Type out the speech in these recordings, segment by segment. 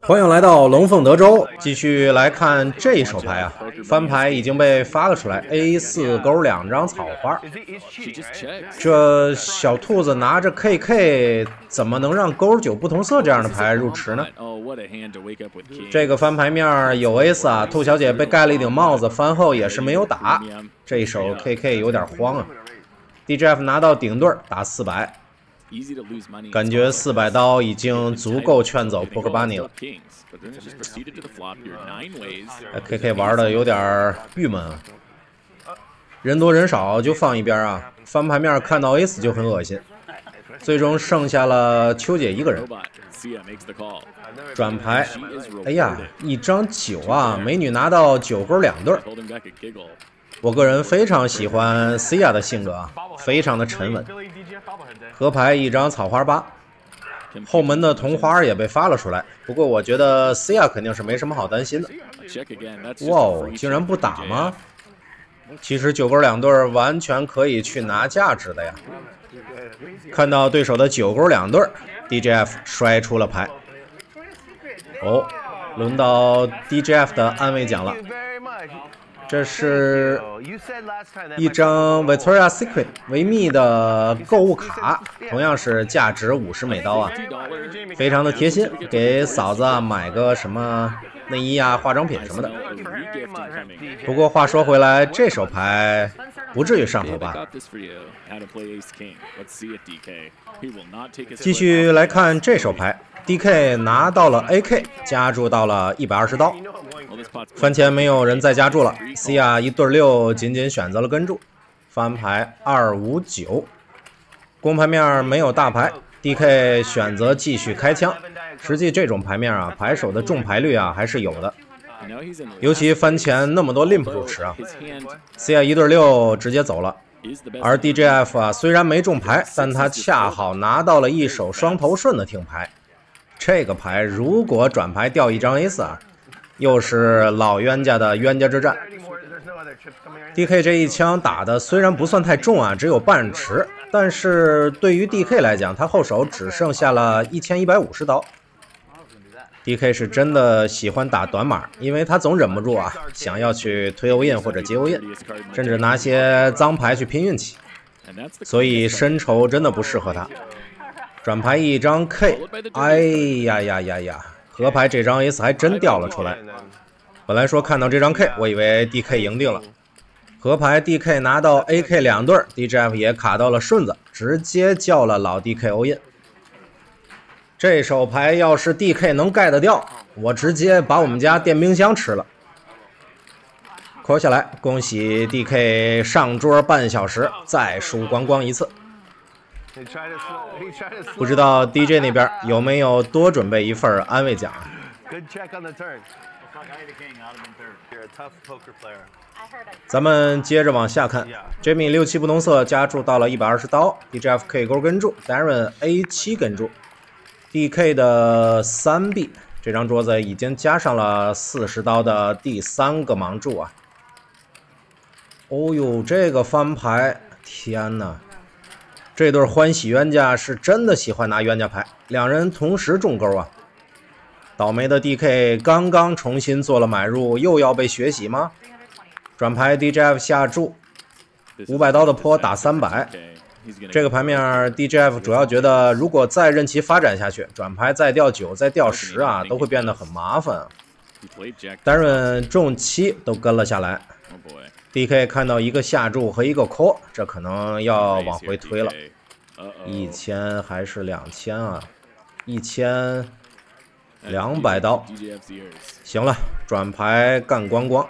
欢迎来到龙凤德州，继续来看这一手牌啊。翻牌已经被发了出来 ，A4 勾2张草花。这小兔子拿着 KK， 怎么能让勾9不同色这样的牌入池呢？这个翻牌面有 A4 啊，兔小姐被盖了一顶帽子，翻后也是没有打。这一手 KK 有点慌啊。DJF 拿到顶对打400。 感觉400刀已经足够劝走 Poker Bunny 了。KK 玩的有点郁闷啊，人多人少就放一边啊。翻牌面看到 A4 就很恶心，最终剩下了秋姐一个人。转牌，哎呀，一张9啊，美女拿到9勾2对。我个人非常喜欢 Sia 的性格啊，非常的沉稳。合牌一张草花8，后门的同花也被发了出来。不过我觉得 Sia 肯定是没什么好担心的。哇哦，竟然不打吗？其实9勾2对完全可以去拿价值的呀。看到对手的9勾2对 ，DJF 摔出了牌。哦，轮到 DJF 的安慰奖了。这是一张 Victoria's Secret 维密的购物卡，同样是价值50美刀啊，非常的贴心，给嫂子买个什么内衣啊、化妆品什么的。不过话说回来，这手牌不至于上头吧？继续来看这手牌 ，DK 拿到了 AK， 加注到了120刀。翻前没有人再加注了 ，Sia 1对6仅仅选择了跟注，翻牌259，公牌面没有大牌 ，DK 选择继续开枪。实际这种牌面啊，牌手的中牌率啊还是有的，尤其翻前那么多 limp 入池啊 ，Sia 1对6直接走了，而 DJF 啊虽然没中牌，但他恰好拿到了一手双头顺的听牌，这个牌如果转牌掉一张 A4 啊。又是老冤家的冤家之战 ，DK 这一枪打的虽然不算太重啊，只有半池，但是对于 DK 来讲，他后手只剩下了1150刀。DK 是真的喜欢打短码，因为他总忍不住啊，想要去推欧印或者接欧印，甚至拿些脏牌去拼运气，所以深筹真的不适合他。转牌一张 K， 哎呀呀呀呀！合牌这张 S 还真掉了出来，本来说看到这张 K， 我以为 DK 赢定了。合牌 DK 拿到 AK 2对 ，DJF 也卡到了顺子，直接叫了老 DK 欧印。这手牌要是 DK 能盖得掉，我直接把我们家电冰箱吃了。扣下来，恭喜 DK 上桌半小时，再输光光一次。不知道 DJ 那边有没有多准备一份安慰奖？咱们接着往下看 ，Jamie 67不同色加注到了120刀 ，DJF K 勾跟注 ，Darren A7 跟注 ，DK 的3B 这张桌子已经加上了40刀的第3个盲注啊！哦呦，这个翻牌，天哪！这对欢喜冤家是真的喜欢拿冤家牌，两人同时中勾啊！倒霉的 DK 刚刚重新做了买入，又要被血洗吗？转牌 DJF 下注500刀的坡打300，这个牌面 DJF 主要觉得如果再任其发展下去，转牌再掉9再掉10啊，都会变得很麻烦啊。单润中7都跟了下来。DK 看到一个下注和一个 call， 这可能要往回推了。1000还是2000啊？1200刀。行了，转牌干光光。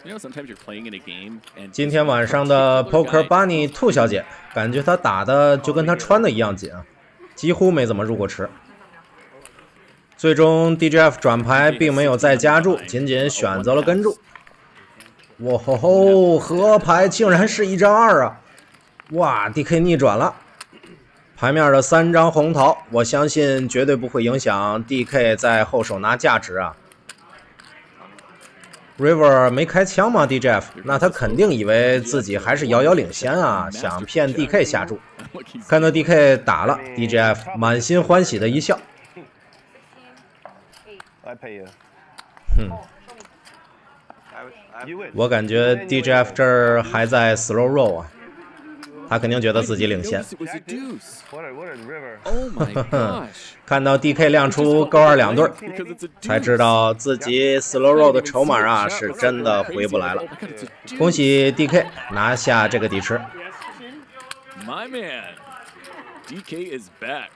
今天晚上的 Poker Bunny 兔小姐，感觉她打的就跟她穿的一样紧啊，几乎没怎么入过池。最终 DJF 转牌并没有再加注，仅仅选择了跟注。哇吼吼！合牌竟然是一张2啊！哇 ，DK 逆转了。牌面的3张红桃，我相信绝对不会影响 DK 在后手拿价值啊。River 没开枪吗 ？DJF， 那他肯定以为自己还是遥遥领先啊，想骗 DK 下注。看到 DK 打了 ，DJF 满心欢喜的一笑。 我感觉 DGF 这儿还在 slow roll 啊，他肯定觉得自己领先。看到 DK 亮出勾二两对，才知道自己 slow roll 的筹码啊是真的回不来了。恭喜 DK 拿下这个底池。 My man, DK is back.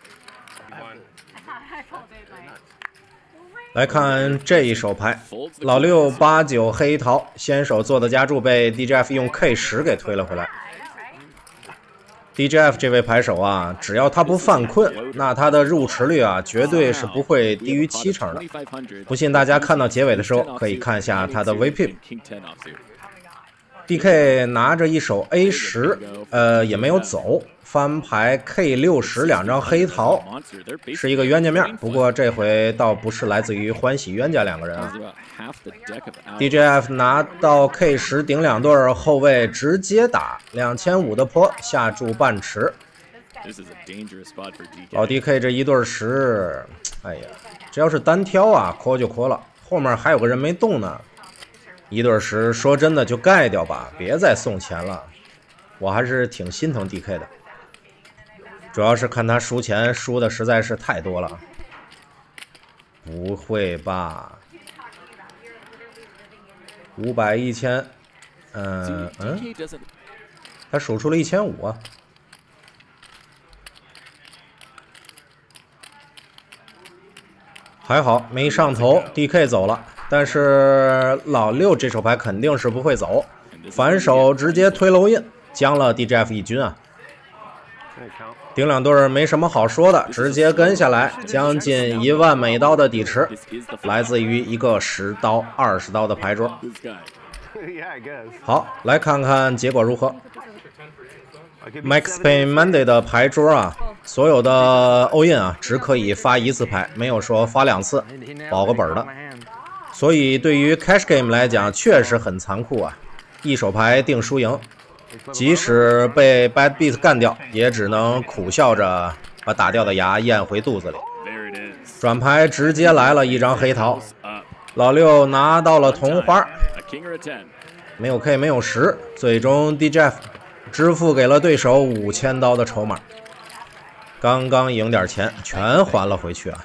来看这一手牌，老六8、9黑桃，先手做的加注被 DGF 用 K10给推了回来。DGF 这位牌手啊，只要他不犯困，那他的入池率啊，绝对是不会低于70%的。不信大家看到结尾的时候，可以看一下他的 VP。DK 拿着一手 A10，也没有走，翻牌 K60，两张黑桃，是一个冤家面。不过这回倒不是来自于欢喜冤家两个人啊。DGF 拿到 K10顶两对，后卫直接打2500的坡，下注半池。老 DK 这一对10，哎呀，这要是单挑啊，call就call了，后面还有个人没动呢。一对10，说真的就盖掉吧，别再送钱了。我还是挺心疼 DK 的，主要是看他输钱输的实在是太多了。不会吧？500、1000，他数出了1500啊。还好没上头 ，DK 走了。但是老六这手牌肯定是不会走，反手直接推楼印，将了 DGF 一军啊！顶两对没什么好说的，直接跟下来，将近1万美刀的底池，来自于一个10刀、20刀的牌桌。好，来看看结果如何。Max Payne Monday 的牌桌啊，所有的欧印啊，只可以发1次牌，没有说发2次，保个本的。所以对于 Cash Game 来讲，确实很残酷啊！一手牌定输赢，即使被 Bad Beat 干掉，也只能苦笑着把打掉的牙咽回肚子里。转牌直接来了一张黑桃，老六拿到了同花，没有 K 没有10，最终 DGF 支付给了对手5000刀的筹码，刚刚赢点钱，全还了回去啊！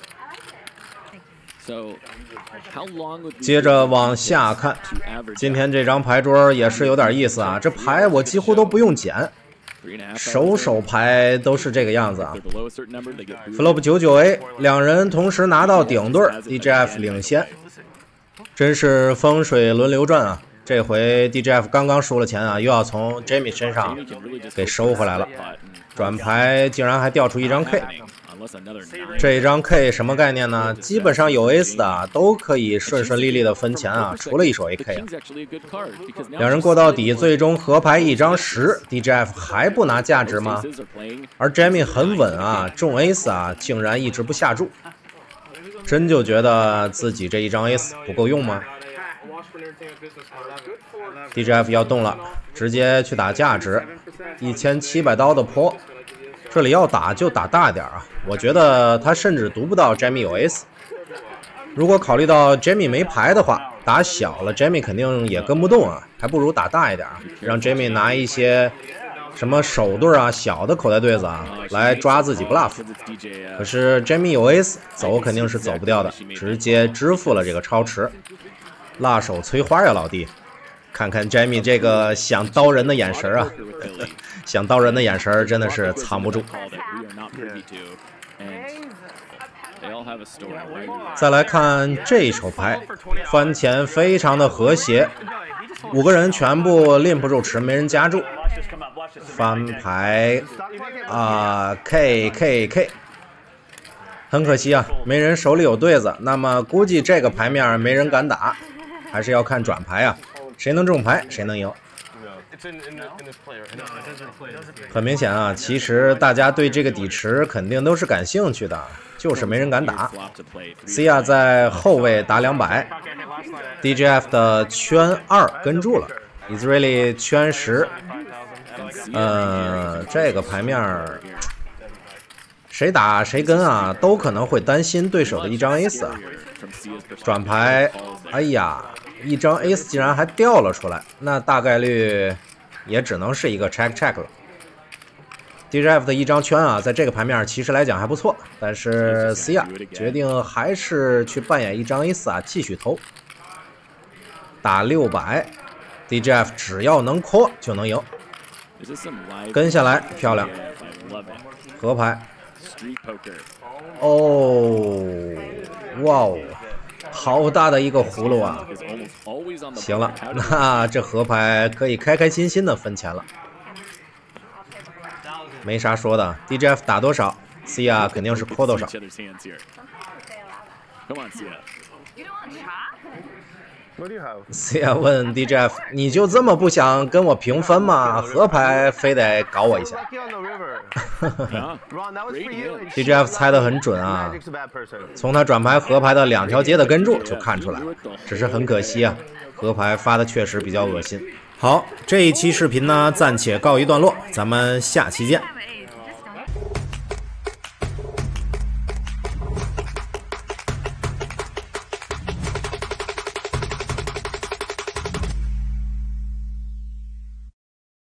接着往下看，今天这张牌桌也是有点意思啊，这牌我几乎都不用捡，手牌都是这个样子啊。Flop 99A， 两人同时拿到顶对 ，DGF 领先，真是风水轮流转啊！这回 DGF 刚刚输了钱啊，又要从 Jamie 身上给收回来了，转牌竟然还掉出一张 K。这一张 K 什么概念呢？基本上有 Ace 的都可以顺顺利利的分钱啊，除了一手 AK 啊。两人过到底，最终合牌一张10 ，DGF 还不拿价值吗？而 Jamie 很稳啊，中 Ace 啊，竟然一直不下注，真就觉得自己这一张 Ace 不够用吗？ DGF 要动了，直接去打价值，1700刀的坡。这里要打就打大点啊！我觉得他甚至读不到 Jamie 有 Ace。如果考虑到 Jamie 没牌的话，打小了 Jamie 肯定也跟不动啊，还不如打大一点，让 Jamie 拿一些什么手对啊、小的口袋对子啊来抓自己 bluff。可是 Jamie 有 Ace， 走肯定是走不掉的，直接支付了这个超池。辣手催花呀，老弟！看看 Jamie 这个想刀人的眼神啊，想刀人的眼神真的是藏不住。再来看这一手牌，翻钱非常的和谐，5个人全部拎不住池，没人加注。翻牌K， 很可惜啊，没人手里有对子。那么估计这个牌面没人敢打，还是要看转牌啊。谁能中牌谁能赢。很明显啊，其实大家对这个底池肯定都是感兴趣的，就是没人敢打。Sia 在后位打200 ，DGF 的圈2跟住了 ，Israeli 圈10。这个牌面谁打谁跟啊，都可能会担心对手的一张 Ace 啊。 转牌，哎呀，一张 Ace 竟然还掉了出来，那大概率也只能是一个 check 了。DJF 的一张圈啊，在这个牌面其实来讲还不错，但是 Sia 决定还是去扮演一张 Ace 啊，继续投。打600，DJF 只要能 call 就能赢。跟下来，漂亮，河牌。哦，哇哦，好大的一个葫芦啊！行了，那这河牌可以开开心心的分钱了。没啥说的 ，DJF 打多少 ，Sia 肯定是 call 多少。Sia 问 DJF：“ 你就这么不想跟我平分吗？河牌非得搞我一下。”DJF 猜得很准啊，从他转牌河牌的2条街的跟注就看出来，只是很可惜啊，河牌发的确实比较恶心。好，这一期视频呢暂且告一段落，咱们下期见。